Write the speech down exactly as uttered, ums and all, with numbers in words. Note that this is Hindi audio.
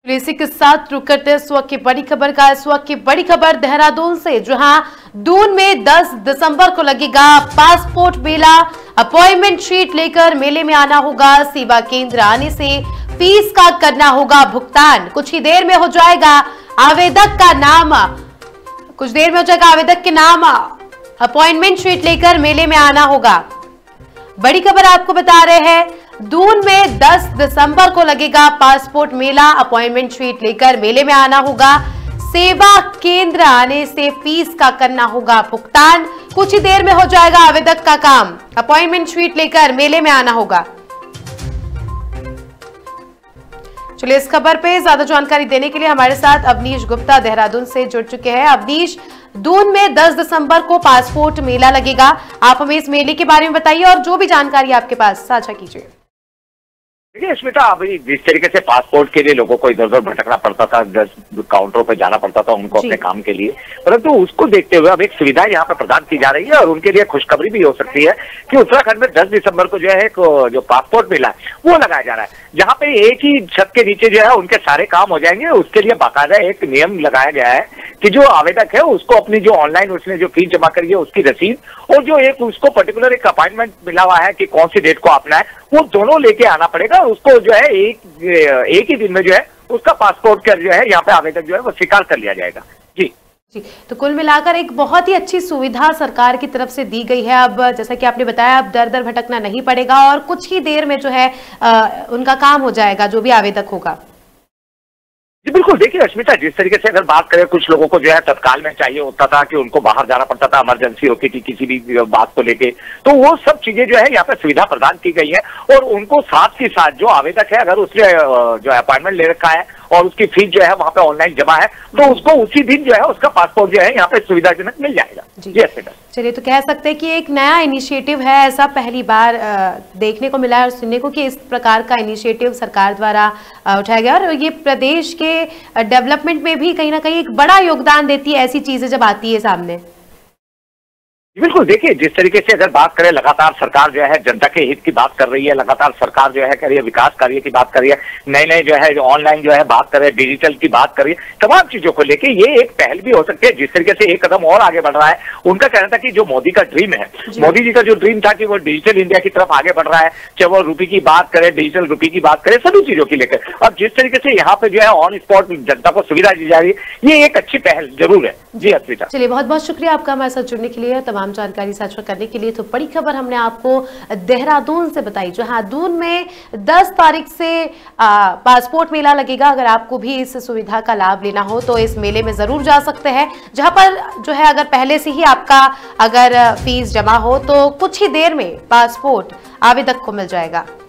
इसी के साथ रुक करते हैं इस वक्त की बड़ी खबर का। इस वक्त की बड़ी खबर देहरादून से, जहां दून में दस दिसंबर को लगेगा पासपोर्ट मेला। अपॉइंटमेंट शीट लेकर मेले में आना होगा। सेवा केंद्र आने से फीस का करना होगा भुगतान। कुछ ही देर में हो जाएगा आवेदक का नाम कुछ देर में हो जाएगा आवेदक के नाम अपॉइंटमेंट शीट लेकर मेले में आना होगा। बड़ी खबर आपको बता रहे हैं, दून में दस दिसंबर को लगेगा पासपोर्ट मेला। अपॉइंटमेंट शीट लेकर मेले में आना होगा। सेवा केंद्र आने से फीस का करना होगा भुगतान। कुछ ही देर में हो जाएगा आवेदक का काम। अपॉइंटमेंट शीट लेकर मेले में आना होगा। चलिए, इस खबर पे ज्यादा जानकारी देने के लिए हमारे साथ अवनीश गुप्ता देहरादून से जुड़ चुके हैं। अवनीश, दून में दस दिसंबर को पासपोर्ट मेला लगेगा। आप हमें इस मेले के बारे में बताइए और जो भी जानकारी आपके पास साझा कीजिए। देखिए स्मिता, अभी जिस तरीके से पासपोर्ट के लिए लोगों को इधर उधर भटकना पड़ता था, दस काउंटरों पर जाना पड़ता था उनको अपने काम के लिए, परंतु उसको देखते हुए अब एक सुविधा यहाँ पे प्रदान की जा रही है और उनके लिए खुशखबरी भी हो सकती है कि उत्तराखंड में दस दिसंबर को जो है जो पासपोर्ट मिला है वो लगाया जा रहा है, जहाँ पे एक ही छत के नीचे जो है उनके सारे काम हो जाएंगे। उसके लिए बाकायदा एक नियम लगाया गया है कि जो आवेदक है उसको अपनी जो ऑनलाइन उसने जो फीस जमा करी है उसकी रसीद और जो एक उसको पर्टिकुलर एक अपॉइंटमेंट मिला हुआ है कि कौन सी डेट को आपना है, वो दोनों लेके आना पड़ेगा। उसको जो है एक एक ही दिन में जो है उसका पासपोर्ट का जो है यहाँ पे आवेदक जो है वो स्वीकार कर लिया जाएगा। जी जी, तो कुल मिलाकर एक बहुत ही अच्छी सुविधा सरकार की तरफ से दी गई है। अब जैसा कि आपने बताया, अब दर दर भटकना नहीं पड़ेगा और कुछ ही देर में जो है आ, उनका काम हो जाएगा, जो भी आवेदक होगा। जी बिल्कुल। देखिए अश्मिता, जिस तरीके से अगर बात करें, कुछ लोगों को जो है तत्काल में चाहिए होता था कि उनको बाहर जाना पड़ता था, इमरजेंसी होती थी किसी भी बात को लेके, तो वो सब चीजें जो है यहाँ पे सुविधा प्रदान की गई है और उनको साथ ही साथ जो आवेदक है अगर उसने जो अपॉइंटमेंट ले रखा है और उसकी फीस जो है वहाँ पे ऑनलाइन जमा है तो उसको उसी दिन जो है उसका पासपोर्ट जो है यहाँ पे सुविधाजनक मिल जाएगा। जी अस्मिता, चलिए, तो कह सकते हैं कि एक नया इनिशिएटिव है। ऐसा पहली बार देखने को मिला है और सुनने को कि इस प्रकार का इनिशिएटिव सरकार द्वारा उठाया गया और ये प्रदेश के डेवलपमेंट में भी कहीं ना कहीं एक बड़ा योगदान देती है ऐसी चीजें जब आती है सामने। बिल्कुल। देखिए जिस तरीके से अगर बात करें, लगातार सरकार जो है जनता के हित की बात कर रही है, लगातार सरकार जो है कर रही है विकास कार्य की बात कर रही है, नए नए जो है जो ऑनलाइन जो है बात कर रहे हैं, डिजिटल की बात कर रही है, तमाम चीजों को लेके ये एक पहल भी हो सकती है। जिस तरीके से एक कदम और आगे बढ़ रहा है, उनका कहना था कि जो मोदी का ड्रीम है, मोदी जी का जो ड्रीम था कि वो डिजिटल इंडिया की तरफ आगे बढ़ रहा है, चाहे वो रुपये की बात करे, डिजिटल रुपये की बात करे, सभी चीजों की लेकर अब जिस तरीके से यहाँ पे जो है ऑन स्पॉट जनता को सुविधा दी जा रही है, ये एक अच्छी पहल जरूर है। जी अस्मिता, चलिए, बहुत बहुत शुक्रिया आपका हमारे साथ जुड़ने के लिए, तमाम जानकारी साझा करने के लिए। तो बड़ी खबर हमने आपको देहरादून से बताई, जहां दून में दस तारीख से आ, पासपोर्ट मेला लगेगा। अगर आपको भी इस सुविधा का लाभ लेना हो तो इस मेले में जरूर जा सकते हैं, जहां पर जो है अगर पहले से ही आपका अगर फीस जमा हो तो कुछ ही देर में पासपोर्ट आवेदक को मिल जाएगा।